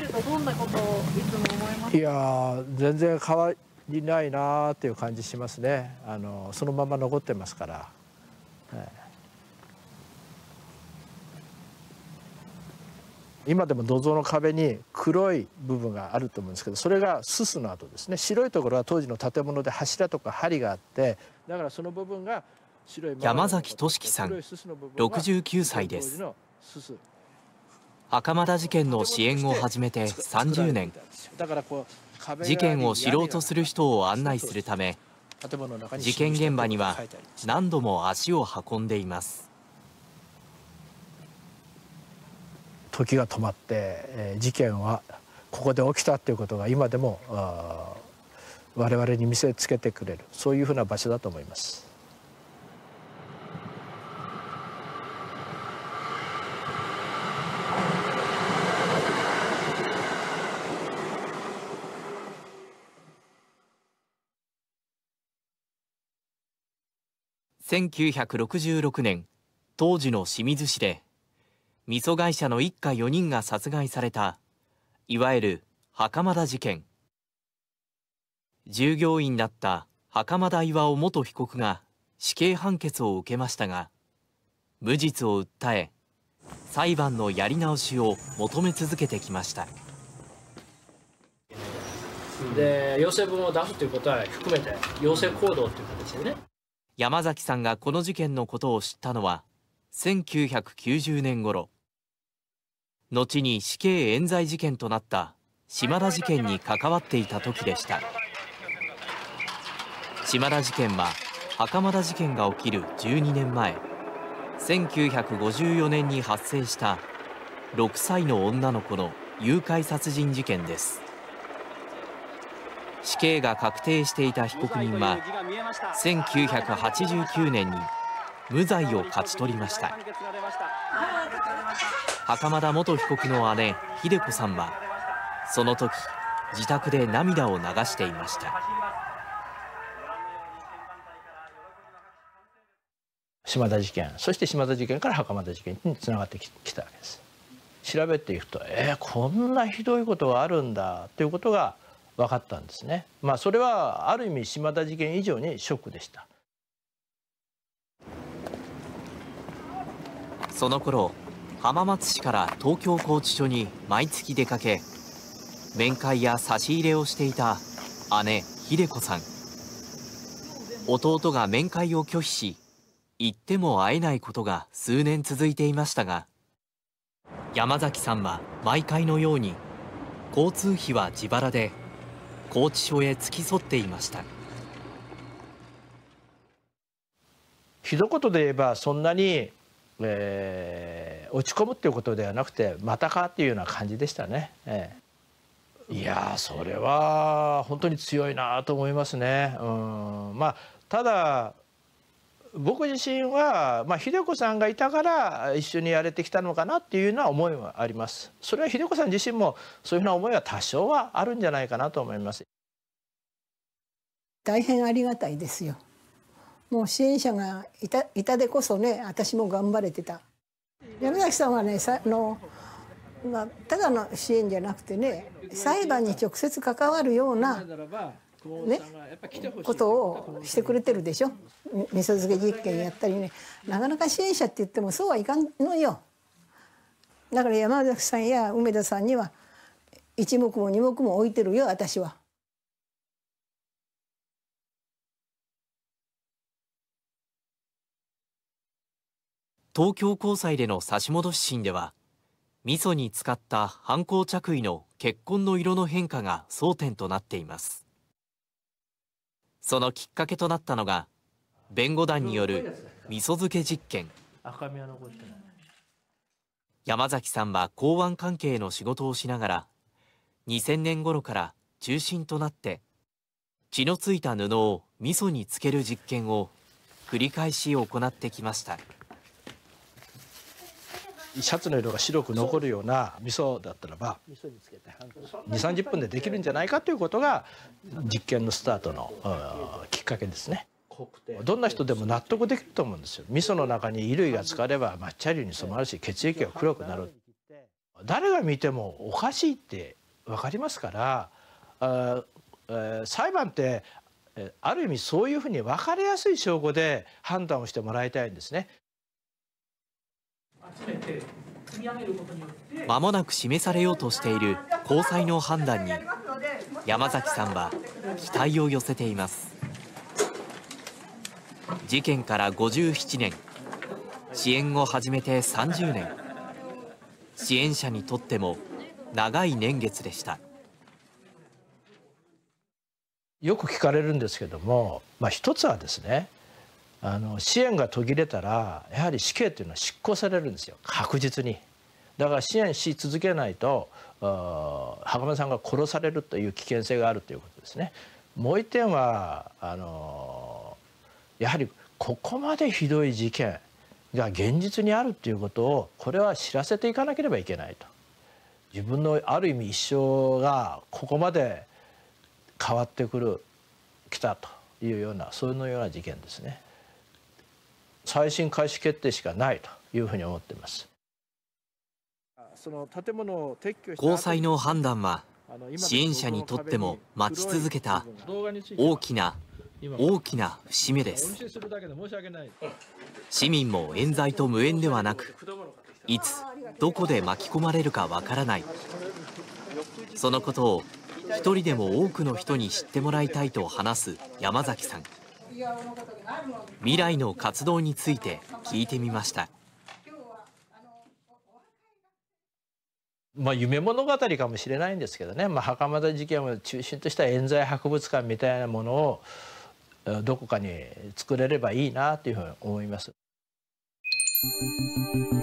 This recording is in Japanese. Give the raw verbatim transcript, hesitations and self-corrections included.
とどんなことをいつも思いますか？ いやー、全然変わりないなーっていう感じしますね。あのそのまま残ってますから。はい、今でも土蔵の壁に黒い部分があると思うんですけど、それがすすの跡ですね。白いところは当時の建物で柱とか梁があって、だからその部分が白い。 山崎俊樹さん、ろくじゅうきゅうさいです。袴田事件の支援を始めてさんじゅうねん。事件を知ろうとする人を案内するため、事件現場には何度も足を運んでいます。 時が止まって、えー、事件はここで起きたということが今でも我々に見せつけてくれる、そういうふうな場所だと思います。 せんきゅうひゃくろくじゅうろくねん、当時の清水市で味噌会社の一家よにんが殺害された、いわゆる袴田事件。従業員だった袴田巌元被告が死刑判決を受けましたが、無実を訴え裁判のやり直しを求め続けてきました。 で要請文を出すということは含めて要請行動という形でね。 山崎さんがこの事件のことを知ったのはせんきゅうひゃくきゅうじゅうねん頃、後に死刑冤罪事件となった島田事件に関わっていた時でした。島田事件は袴田事件が起きるじゅうにねんまえ、せんきゅうひゃくごじゅうよねんに発生したろくさいの女の子の誘拐殺人事件です。死刑が確定していた被告人はせんきゅうひゃくはちじゅうきゅうねんに無罪を勝ち取りました。袴田元被告の姉秀子さんはその時自宅で涙を流していました。 島田事件、そして島田事件から袴田事件につながってきたわけです。調べていくと、えー、こんなひどいことがあるんだということが分かったんですね。まあそれはある意味島田事件以上にショックでした。 その頃、浜松市から東京拘置所に毎月出かけ、面会や差し入れをしていた姉秀子さん。弟が面会を拒否し、行っても会えないことが数年続いていましたが、山崎さんは毎回のように交通費は自腹で拘置所へ付き添っていました。 一言で言えばそんなに、えー、落ち込むっていうことではなくて、またかっていうような感じでしたね。えー、いやそれは本当に強いなと思いますね。うん、まあただ僕自身は、まあ、秀子さんがいたから一緒にやれてきたのかなっていうような思いはあります。それは秀子さん自身もそういうふうな思いは多少はあるんじゃないかなと思います。 大変ありがたいですよ。もう支援者がいた、いたでこそね、私も頑張れてた。山崎さんはね、さの、まあ、ただの支援じゃなくてね、裁判に直接関わるようなね、ことをしてくれてるでしょ。味噌漬け実験やったりね、なかなか支援者って言ってもそうはいかんのよ。だから山崎さんや梅田さんには一目も二目も置いてるよ、私は。 東京高裁での差し戻し審では、味噌に使った犯行着衣の血痕の色の変化が争点となっています。そのきっかけとなったのが弁護団による味噌漬け実験。山崎さんは港湾関係の仕事をしながらにせんねん頃から中心となって血のついた布を味噌につける実験を繰り返し行ってきました。 シャツの色が白く残るような味噌だったらばにじゅう、さんじゅっぷんでできるんじゃないかということが実験のスタートのきっかけですね。どんな人でも納得できると思うんですよ。味噌の中に衣類が浸かれば抹茶色に染まるし、血液が黒くなる。誰が見てもおかしいって分かりますから、あ、えー、裁判ってある意味そういうふうに分かりやすい証拠で判断をしてもらいたいんですね。 まもなく示されようとしている高裁の判断に山崎さんは期待を寄せています。事件からごじゅうななねん、支援を始めてさんじゅうねん、支援者にとっても長い年月でした。 よく聞かれるんですけども、まあ、一つはですね、あの支援が途切れたらやはり死刑というのは執行されるんですよ、確実に。だから支援し続けないと袴田さんが殺されるという危険性があるということですね。もう一点はあのやはりここまでひどい事件が現実にあるということをこれは知らせていかなければいけないと。自分のある意味一生がここまで変わってくるきたというような、そういうような事件ですね。再審開始決定しかないというふうに思っています。 高裁の判断は支援者にとっても待ち続けた大きな大きな節目です。市民も冤罪と無縁ではなく、いつどこで巻き込まれるかわからない、そのことを一人でも多くの人に知ってもらいたいと話す山崎さん。未来の活動について聞いてみました。 まあ夢物語かもしれないんですけどね、まあ、袴田事件を中心とした冤罪博物館みたいなものをどこかに作れればいいなというふうに思います。